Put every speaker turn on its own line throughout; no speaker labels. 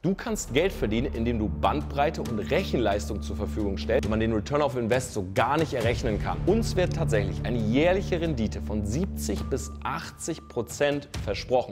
Du kannst Geld verdienen, indem du Bandbreite und Rechenleistung zur Verfügung stellst, wo man den Return of Invest so gar nicht errechnen kann. Uns wird tatsächlich eine jährliche Rendite von 70 bis 80% versprochen.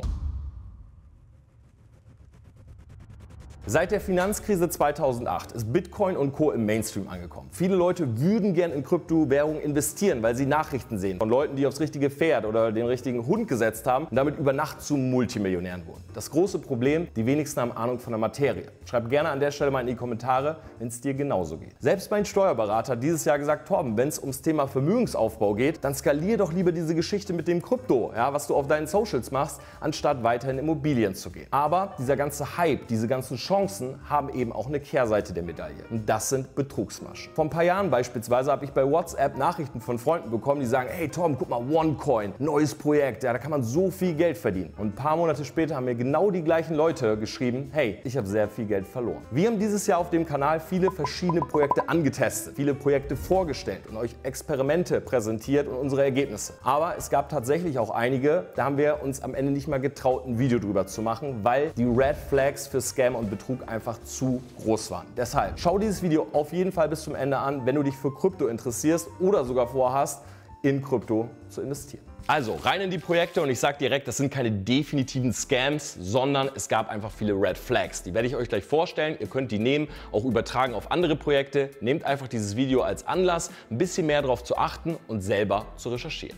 Seit der Finanzkrise 2008 ist Bitcoin und Co. im Mainstream angekommen. Viele Leute würden gern in Kryptowährungen investieren, weil sie Nachrichten sehen von Leuten, die aufs richtige Pferd oder den richtigen Hund gesetzt haben und damit über Nacht zu Multimillionären wurden. Das große Problem, die wenigsten haben Ahnung von der Materie. Schreib gerne an der Stelle mal in die Kommentare, wenn es dir genauso geht. Selbst mein Steuerberater hat dieses Jahr gesagt, Torben, wenn es ums Thema Vermögensaufbau geht, dann skalier doch lieber diese Geschichte mit dem Krypto, ja, was du auf deinen Socials machst, anstatt weiter in Immobilien zu gehen. Aber dieser ganze Hype, diese ganzen Chancen haben eben auch eine Kehrseite der Medaille. Und das sind Betrugsmaschen. Vor ein paar Jahren beispielsweise habe ich bei WhatsApp Nachrichten von Freunden bekommen, die sagen, hey Tom, guck mal, OneCoin, neues Projekt, ja, da kann man so viel Geld verdienen. Und ein paar Monate später haben mir genau die gleichen Leute geschrieben, hey, ich habe sehr viel Geld verloren. Wir haben dieses Jahr auf dem Kanal viele verschiedene Projekte angetestet, viele Projekte vorgestellt und euch Experimente präsentiert und unsere Ergebnisse. Aber es gab tatsächlich auch einige, da haben wir uns am Ende nicht mal getraut, ein Video drüber zu machen, weil die Red Flags für Scam und Betrug einfach zu groß waren. Deshalb schau dieses Video auf jeden Fall bis zum Ende an, wenn du dich für Krypto interessierst oder sogar vorhast, in Krypto zu investieren. Also rein in die Projekte und ich sage direkt, das sind keine definitiven Scams, sondern es gab einfach viele Red Flags. Die werde ich euch gleich vorstellen. Ihr könnt die nehmen, auch übertragen auf andere Projekte. Nehmt einfach dieses Video als Anlass, ein bisschen mehr darauf zu achten und selber zu recherchieren.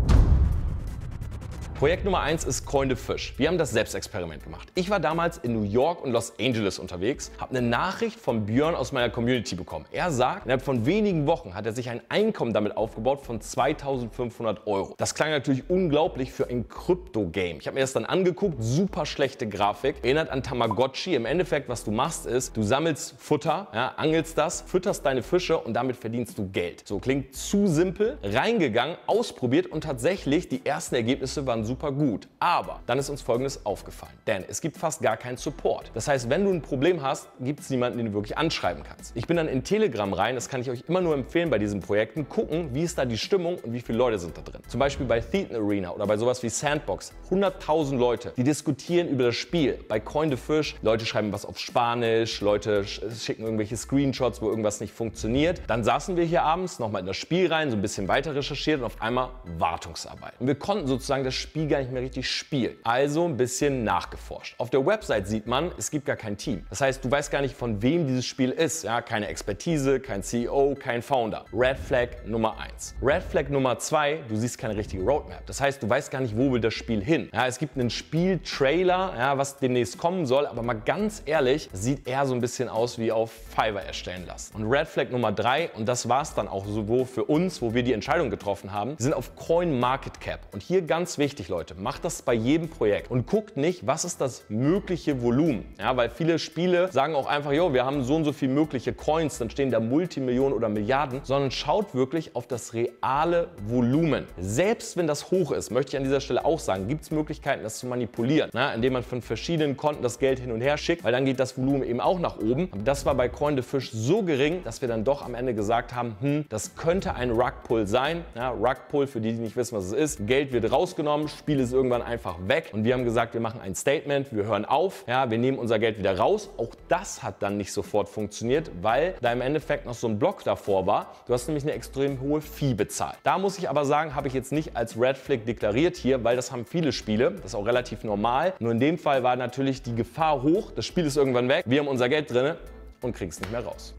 Projekt Nummer 1 ist Coin the Fish. Wir haben das Selbstexperiment gemacht. Ich war damals in New York und Los Angeles unterwegs, habe eine Nachricht von Björn aus meiner Community bekommen. Er sagt, innerhalb von wenigen Wochen hat er sich ein Einkommen damit aufgebaut von 2.500 €. Das klang natürlich unglaublich für ein Krypto-Game. Ich habe mir das dann angeguckt, super schlechte Grafik, erinnert an Tamagotchi. Im Endeffekt, was du machst ist, du sammelst Futter, ja, angelst das, fütterst deine Fische und damit verdienst du Geld. So klingt zu simpel, reingegangen, ausprobiert und tatsächlich die ersten Ergebnisse waren super gut. Aber dann ist uns Folgendes aufgefallen, denn es gibt fast gar keinen Support. Das heißt, wenn du ein Problem hast, gibt es niemanden, den du wirklich anschreiben kannst. Ich bin dann in Telegram rein, das kann ich euch immer nur empfehlen bei diesen Projekten, gucken, wie ist da die Stimmung und wie viele Leute sind da drin. Zum Beispiel bei Thetan Arena oder bei sowas wie Sandbox, 100.000 Leute, die diskutieren über das Spiel. Bei Coin the Fish, Leute schreiben was auf Spanisch, Leute schicken irgendwelche Screenshots, wo irgendwas nicht funktioniert. Dann saßen wir hier abends nochmal in das Spiel rein, so ein bisschen weiter recherchiert und auf einmal Wartungsarbeit. Und wir konnten sozusagen das Spiel gar nicht mehr richtig spielen. Also ein bisschen nachgeforscht. Auf der Website sieht man, es gibt gar kein Team. Das heißt, du weißt gar nicht, von wem dieses Spiel ist. Ja, keine Expertise, kein CEO, kein Founder. Red Flag Nummer 1. Red Flag Nummer 2, du siehst keine richtige Roadmap. Das heißt, du weißt gar nicht, wo will das Spiel hin. Ja, es gibt einen Spieltrailer, ja, was demnächst kommen soll, aber mal ganz ehrlich, sieht eher so ein bisschen aus wie auf Fiverr erstellen lassen. Und Red Flag Nummer 3, und das war es dann auch so für uns, wo wir die Entscheidung getroffen haben, sind auf CoinMarketCap. Und hier ganz wichtig, Leute, macht das bei jedem Projekt und guckt nicht, was ist das mögliche Volumen. Ja, weil viele Spiele sagen auch einfach, jo, wir haben so und so viel mögliche Coins, dann stehen da Multimillionen oder Milliarden, sondern schaut wirklich auf das reale Volumen. Selbst wenn das hoch ist, möchte ich an dieser Stelle auch sagen, gibt es Möglichkeiten, das zu manipulieren, indem man von verschiedenen Konten das Geld hin und her schickt, weil dann geht das Volumen eben auch nach oben. Aber das war bei Coin the Fish so gering, dass wir dann doch am Ende gesagt haben, das könnte ein Rugpull sein. Ja, Rugpull, für die, die nicht wissen, was es ist, Geld wird rausgenommen, Spiel ist irgendwann einfach weg und wir haben gesagt, wir machen ein Statement, wir hören auf, ja, wir nehmen unser Geld wieder raus. Auch das hat dann nicht sofort funktioniert, weil da im Endeffekt noch so ein Block davor war. Du hast nämlich eine extrem hohe Fee bezahlt. Da muss ich aber sagen, habe ich jetzt nicht als Red Flag deklariert hier, weil das haben viele Spiele, das ist auch relativ normal. Nur in dem Fall war natürlich die Gefahr hoch, das Spiel ist irgendwann weg, wir haben unser Geld drin und kriegen es nicht mehr raus.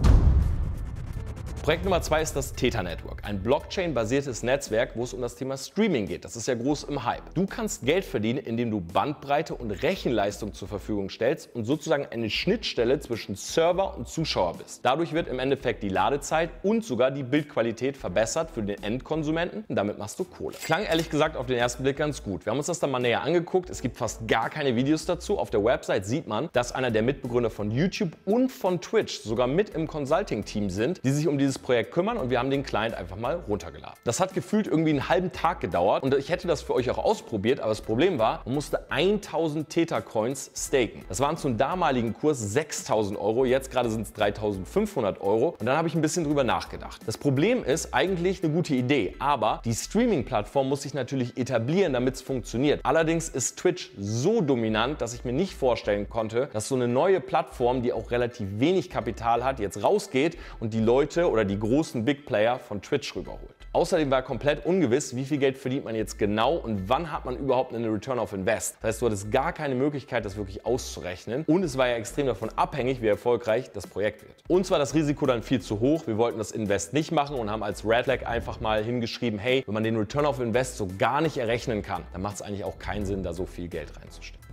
Projekt Nummer 2 ist das Theta Network, ein Blockchain-basiertes Netzwerk, wo es um das Thema Streaming geht. Das ist ja groß im Hype. Du kannst Geld verdienen, indem du Bandbreite und Rechenleistung zur Verfügung stellst und sozusagen eine Schnittstelle zwischen Server und Zuschauer bist. Dadurch wird im Endeffekt die Ladezeit und sogar die Bildqualität verbessert für den Endkonsumenten und damit machst du Kohle. Klang ehrlich gesagt auf den ersten Blick ganz gut. Wir haben uns das dann mal näher angeguckt. Es gibt fast gar keine Videos dazu. Auf der Website sieht man, dass einer der Mitbegründer von YouTube und von Twitch sogar mit im Consulting-Team sind, die sich um dieses dieses Projekt kümmern und wir haben den Client einfach mal runtergeladen. Das hat gefühlt irgendwie einen halben Tag gedauert und ich hätte das für euch auch ausprobiert, aber das Problem war, man musste 1000 Theta-Coins staken. Das waren zum damaligen Kurs 6000 Euro, jetzt gerade sind es 3500 Euro und dann habe ich ein bisschen drüber nachgedacht. Das Problem ist eigentlich eine gute Idee, aber die Streaming-Plattform muss sich natürlich etablieren, damit es funktioniert. Allerdings ist Twitch so dominant, dass ich mir nicht vorstellen konnte, dass so eine neue Plattform, die auch relativ wenig Kapital hat, jetzt rausgeht und die Leute oder die großen Big Player von Twitch rüberholt. Außerdem war komplett ungewiss, wie viel Geld verdient man jetzt genau und wann hat man überhaupt eine Return of Invest. Das heißt, du hattest gar keine Möglichkeit, das wirklich auszurechnen und es war ja extrem davon abhängig, wie erfolgreich das Projekt wird. Uns war das Risiko dann viel zu hoch, wir wollten das Invest nicht machen und haben als Red Flag einfach mal hingeschrieben, hey, wenn man den Return of Invest so gar nicht errechnen kann, dann macht es eigentlich auch keinen Sinn, da so viel Geld reinzustecken.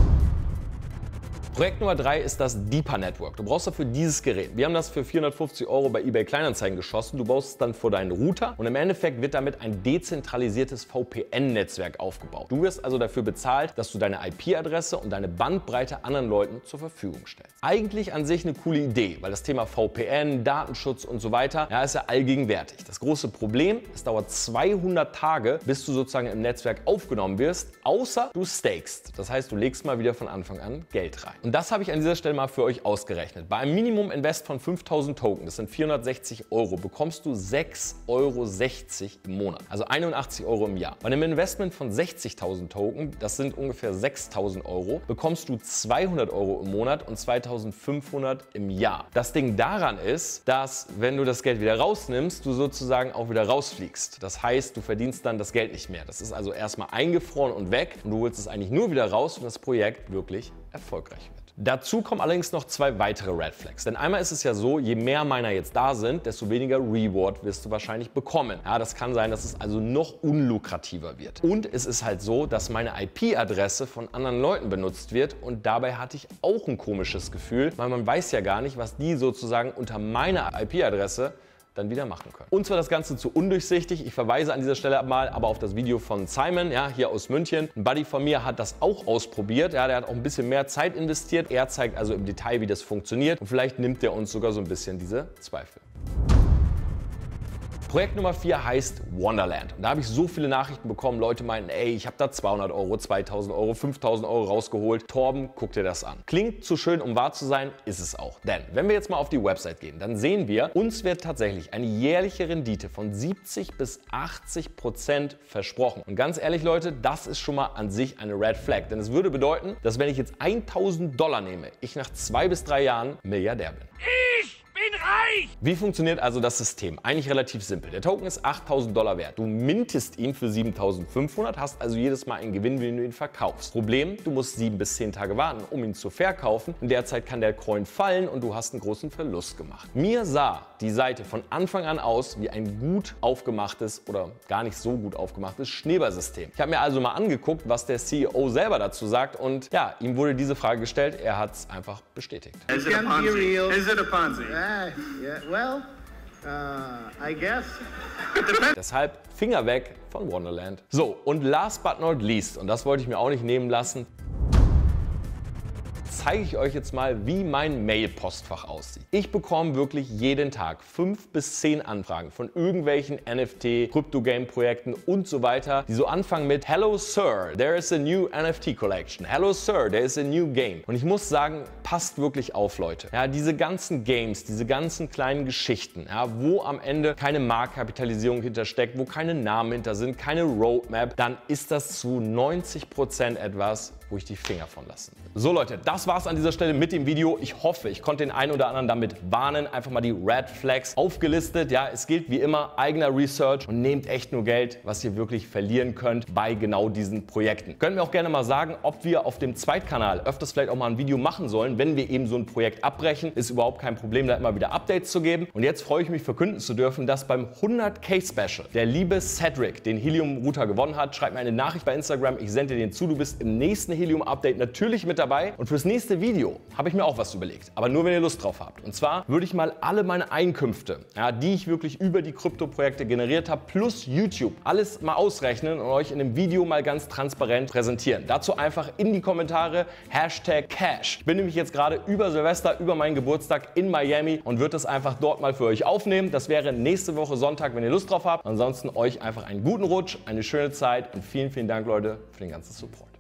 Projekt Nummer 3 ist das Deeper Network. Du brauchst dafür dieses Gerät. Wir haben das für 450 Euro bei eBay Kleinanzeigen geschossen. Du baust es dann vor deinen Router und im Endeffekt wird damit ein dezentralisiertes VPN-Netzwerk aufgebaut. Du wirst also dafür bezahlt, dass du deine IP-Adresse und deine Bandbreite anderen Leuten zur Verfügung stellst. Eigentlich an sich eine coole Idee, weil das Thema VPN, Datenschutz und so weiter, ja, ist ja allgegenwärtig. Das große Problem, es dauert 200 Tage, bis du sozusagen im Netzwerk aufgenommen wirst, außer du stakest. Das heißt, du legst mal wieder von Anfang an Geld rein. Und das habe ich an dieser Stelle mal für euch ausgerechnet. Bei einem Minimum-Invest von 5000 Token, das sind 460 Euro, bekommst du 6,60 Euro im Monat. Also 81 Euro im Jahr. Bei einem Investment von 60.000 Token, das sind ungefähr 6.000 Euro, bekommst du 200 Euro im Monat und 2.500 im Jahr. Das Ding daran ist, dass, wenn du das Geld wieder rausnimmst, du sozusagen auch wieder rausfliegst. Das heißt, du verdienst dann das Geld nicht mehr. Das ist also erstmal eingefroren und weg und du holst es eigentlich nur wieder raus, wenn das Projekt wirklich erfolgreich wird. Dazu kommen allerdings noch zwei weitere Red Flags. Denn einmal ist es ja so, je mehr Miner jetzt da sind, desto weniger Reward wirst du wahrscheinlich bekommen. Ja, das kann sein, dass es also noch unlukrativer wird. Und es ist halt so, dass meine IP-Adresse von anderen Leuten benutzt wird und dabei hatte ich auch ein komisches Gefühl, weil man weiß ja gar nicht, was die sozusagen unter meiner IP-Adresse dann wieder machen können. Uns war das Ganze zu undurchsichtig. Ich verweise an dieser Stelle mal aber auf das Video von Simon, ja, hier aus München. Ein Buddy von mir hat das auch ausprobiert. Ja, der hat auch ein bisschen mehr Zeit investiert. Er zeigt also im Detail, wie das funktioniert und vielleicht nimmt er uns sogar so ein bisschen diese Zweifel. Projekt Nummer 4 heißt Wonderland. Und da habe ich so viele Nachrichten bekommen, Leute meinten, ey, ich habe da 200 Euro, 2000 Euro, 5000 Euro rausgeholt. Torben, guck dir das an. Klingt zu schön, um wahr zu sein, ist es auch. Denn wenn wir jetzt mal auf die Website gehen, dann sehen wir, uns wird tatsächlich eine jährliche Rendite von 70 bis 80% versprochen. Und ganz ehrlich, Leute, das ist schon mal an sich eine Red Flag. Denn es würde bedeuten, dass wenn ich jetzt 1000 Dollar nehme, ich nach 2 bis 3 Jahren Milliardär bin. bin reich! Wie funktioniert also das System? Eigentlich relativ simpel. Der Token ist 8.000 Dollar wert. Du mintest ihn für 7.500, hast also jedes Mal einen Gewinn, wenn du ihn verkaufst. Problem, du musst 7 bis 10 Tage warten, um ihn zu verkaufen. In der Zeit kann der Coin fallen und du hast einen großen Verlust gemacht. Mir sah die Seite von Anfang an aus wie ein gut aufgemachtes oder gar nicht so gut aufgemachtes Schneeballsystem. Ich habe mir also mal angeguckt, was der CEO selber dazu sagt und ja, ihm wurde diese Frage gestellt. Er hat es einfach bestätigt.
Is it a Ponzi? Is it a Ponzi?
Yeah, well, I guess.
Deshalb Finger weg von Wonderland. So, und last but not least, und das wollte ich mir auch nicht nehmen lassen, zeige ich euch jetzt mal, wie mein Mail-Postfach aussieht. Ich bekomme wirklich jeden Tag 5 bis 10 Anfragen von irgendwelchen NFT, Crypto-Game-Projekten und so weiter, die so anfangen mit Hello Sir, there is a new NFT Collection. Hello Sir, there is a new game. Und ich muss sagen, passt wirklich auf, Leute. Ja, diese ganzen Games, diese ganzen kleinen Geschichten, ja, wo am Ende keine Marktkapitalisierung hintersteckt, wo keine Namen hinter sind, keine Roadmap, dann ist das zu 90% etwas, wo ich die Finger von lassen will. So Leute, das war's an dieser Stelle mit dem Video. Ich hoffe, ich konnte den einen oder anderen damit warnen. Einfach mal die Red Flags aufgelistet. Ja, es gilt wie immer eigener Research und nehmt echt nur Geld, was ihr wirklich verlieren könnt bei genau diesen Projekten. Könnt mir auch gerne mal sagen, ob wir auf dem Zweitkanal öfters vielleicht auch mal ein Video machen sollen, wenn wir eben so ein Projekt abbrechen. Ist überhaupt kein Problem, da immer wieder Updates zu geben. Und jetzt freue ich mich verkünden zu dürfen, dass beim 100k Special der liebe Cedric den Helium Router gewonnen hat. Schreibt mir eine Nachricht bei Instagram, ich sende dir den zu. Du bist im nächsten Helium-Update natürlich mit dabei. Und fürs nächste Video habe ich mir auch was überlegt, aber nur, wenn ihr Lust drauf habt. Und zwar würde ich mal alle meine Einkünfte, die ich wirklich über die Krypto-Projekte generiert habe, plus YouTube, alles mal ausrechnen und euch in einem Video mal ganz transparent präsentieren. Dazu einfach in die Kommentare #Cash. Ich bin nämlich jetzt gerade über Silvester, über meinen Geburtstag in Miami und würde das einfach dort mal für euch aufnehmen. Das wäre nächste Woche Sonntag, wenn ihr Lust drauf habt. Ansonsten euch einfach einen guten Rutsch, eine schöne Zeit und vielen, vielen Dank, Leute, für den ganzen Support.